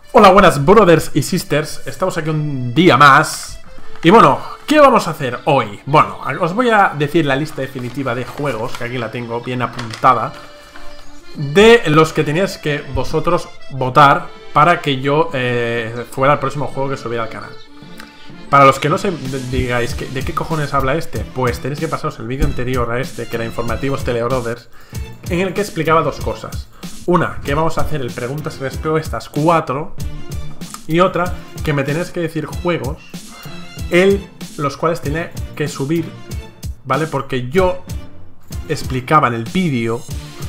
Hola, buenas brothers y sisters. Estamos aquí un día más. Y bueno, ¿qué vamos a hacer hoy? Bueno, os voy a decir la lista definitiva de juegos, que aquí la tengo bien apuntada, de los que teníais que vosotros votar para que yo fuera el próximo juego que subiera al canal. Para los que no se digáis de qué cojones habla este, pues tenéis que pasaros el vídeo anterior a este, que era Informativos Telebrothers, en el que explicaba dos cosas. Una, que vamos a hacer el preguntas y respuestas 4. Y otra, que me tenéis que decir juegos los cuales tenía que subir, ¿vale? Porque yo explicaba en el vídeo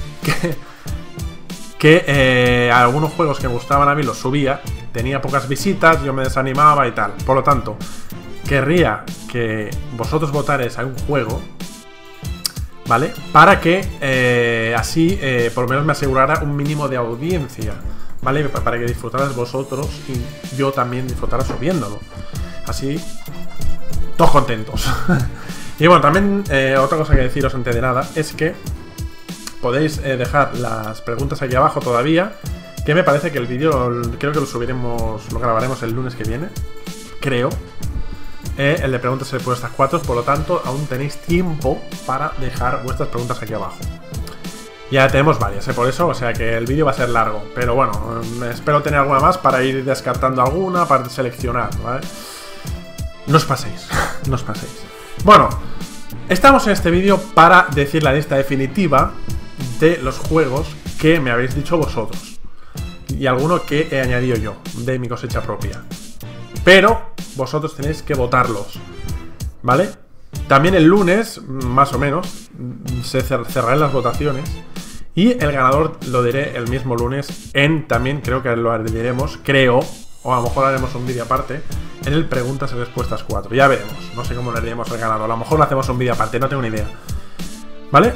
que algunos juegos que me gustaban a mí los subía, tenía pocas visitas, yo me desanimaba y tal. Por lo tanto, querría que vosotros votarais a un juego, ¿vale? Para que así por lo menos me asegurara un mínimo de audiencia, ¿vale? Para que disfrutaras vosotros y yo también disfrutara subiéndolo. Así, todos contentos. Y bueno, también otra cosa que deciros antes de nada es que podéis dejar las preguntas aquí abajo todavía, que me parece que el vídeo creo que lo grabaremos el lunes que viene, creo. El de preguntas y respuestas 4, por lo tanto aún tenéis tiempo para dejar vuestras preguntas aquí abajo. Ya tenemos varias, por eso, o sea que el vídeo va a ser largo, pero bueno, espero tener alguna más para ir descartando alguna, para seleccionar, ¿vale? No os paséis, no os paséis. Bueno, estamos en este vídeo para decir la lista definitiva de los juegos que me habéis dicho vosotros y alguno que he añadido yo de mi cosecha propia, pero vosotros tenéis que votarlos, ¿vale? También el lunes, más o menos, se cerrarán las votaciones y el ganador lo diré el mismo lunes también creo que lo diremos, o a lo mejor haremos un vídeo aparte en el preguntas y respuestas 4. Ya veremos, no sé cómo le haremos el ganador, a lo mejor lo hacemos un vídeo aparte, no tengo ni idea, ¿vale?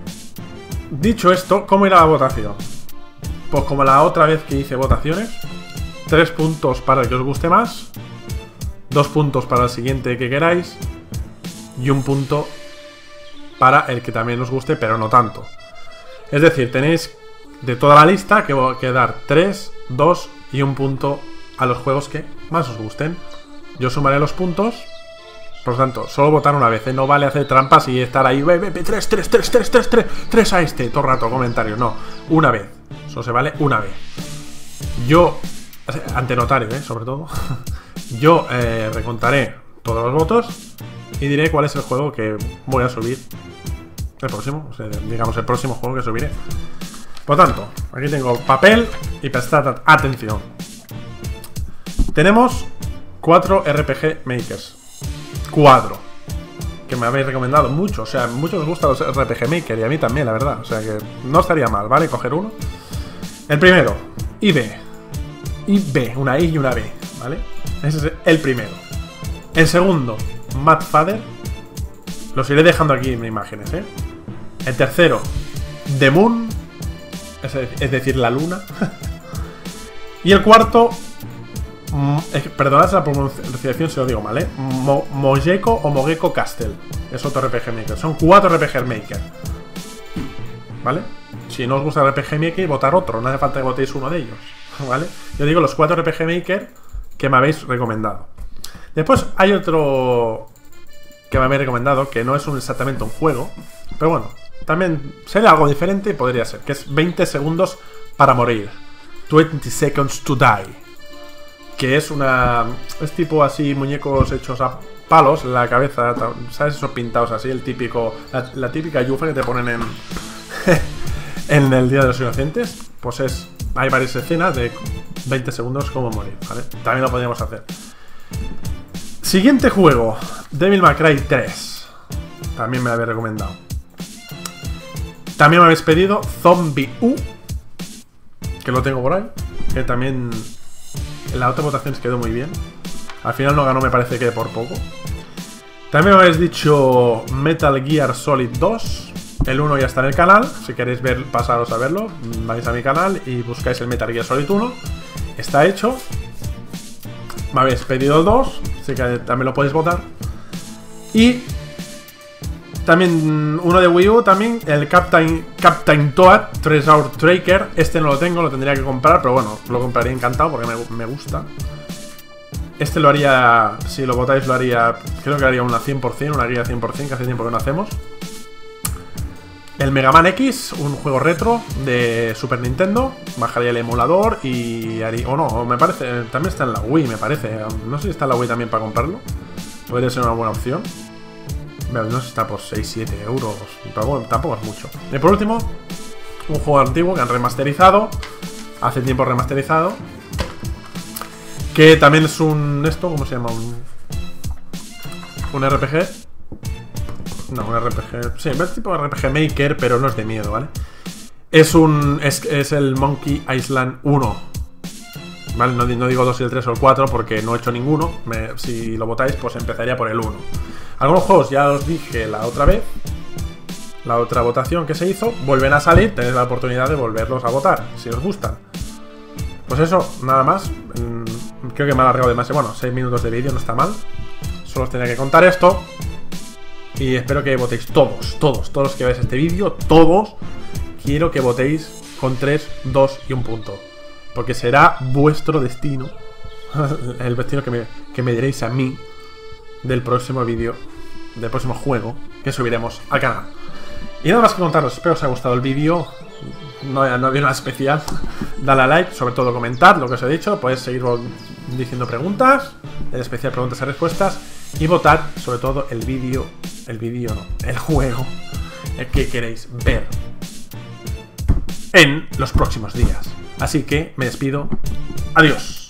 Dicho esto, ¿cómo irá la votación? Pues como la otra vez que hice votaciones, 3 puntos para el que os guste más, 2 puntos para el siguiente que queráis y 1 punto para el que también os guste, pero no tanto. Es decir, tenéis de toda la lista que dar 3, 2 y 1 punto a los juegos que más os gusten. Yo sumaré los puntos. Por lo tanto, solo votar una vez, ¿eh? No vale hacer trampas y estar ahí 3 a este, todo el rato comentarios. No, una vez. Solo se vale una vez. Yo, ante notario, sobre todo, yo recontaré todos los votos y diré cuál es el juego que voy a subir el próximo, o sea, digamos el próximo juego que subiré. Por lo tanto, aquí tengo papel y prestad atención. Tenemos 4 RPG Makers. 4 que me habéis recomendado mucho, o sea, muchos os gustan los RPG Maker y a mí también, la verdad, o sea que no estaría mal, ¿vale? Coger uno. El primero, IB, una I y una B, ¿vale? Ese es el primero. El segundo, Mad Father. Los iré dejando aquí en imágenes, ¿eh? El tercero, The Moon, es decir, la luna. Y el cuarto, perdonad la pronunciación si lo digo mal, Mogeko o Mogeko Castle. Es otro RPG Maker. Son 4 RPG Maker, ¿vale? Si no os gusta el RPG Maker, votar otro. No hace falta que votéis uno de ellos, ¿vale? Yo digo los 4 RPG Maker que me habéis recomendado. Después hay otro que me habéis recomendado, que no es exactamente un juego, pero bueno, también sería algo diferente y podría ser, que es 20 segundos para morir. 20 seconds to die. Que es es tipo así, muñecos hechos a palos, la cabeza, ¿sabes? Esos pintados así, el típico, la típica yufa que te ponen en el Día de los Inocentes. Pues hay varias escenas de 20 segundos como morir, ¿vale? También lo podríamos hacer. Siguiente juego, Devil May Cry 3. También me lo habéis recomendado. También me habéis pedido Zombie U, que lo tengo por ahí, que también en la otra votación se quedó muy bien. Al final no ganó, me parece que por poco. También me habéis dicho Metal Gear Solid 2. El 1 ya está en el canal. Si queréis pasaros a verlo, vais a mi canal y buscáis el Metal Gear Solid 1. Está hecho. Me habéis pedido el 2, así que también lo podéis votar. Y También uno de Wii U, también el Captain Toad Treasure Tracker. Este no lo tengo, lo tendría que comprar, pero bueno, lo compraría encantado porque me gusta. Este lo haría, si lo votáis lo haría, creo que haría una 100%, una guía 100%, que hace tiempo que no hacemos. El Mega Man X, un juego retro de Super Nintendo. Bajaría el emulador y haría, o no, me parece, también está en la Wii, me parece. No sé si está en la Wii también para comprarlo. Podría ser una buena opción. No sé si está por 6-7 euros, tampoco es mucho. Y por último, un juego antiguo que han remasterizado, hace tiempo remasterizado, que también es un... ¿cómo se llama? Un RPG. No, un RPG... Sí, es tipo RPG Maker, pero no es de miedo, ¿vale? Es el Monkey Island 1. ¿Vale? No digo 2 y el 3 o el 4 porque no he hecho ninguno. Si lo votáis, pues empezaría por el 1. Algunos juegos ya os dije la otra vez, la otra votación que se hizo, vuelven a salir, tenéis la oportunidad de volverlos a votar, si os gustan. Pues eso, nada más. Creo que me ha alargado demasiado. Bueno, 6 minutos de vídeo, no está mal. Solo os tenía que contar esto. Y espero que votéis todos los que veáis este vídeo, todos. Quiero que votéis con 3, 2 y un punto. Porque será vuestro destino. El destino que me diréis a mí del próximo vídeo, del próximo juego que subiremos al canal. Y nada más que contaros, espero que os haya gustado el vídeo. No había nada especial. Dale a like, sobre todo comentar lo que os he dicho. Podéis seguir diciendo preguntas, en especial preguntas y respuestas. Y votar sobre todo el juego que queréis ver en los próximos días. Así que me despido. Adiós.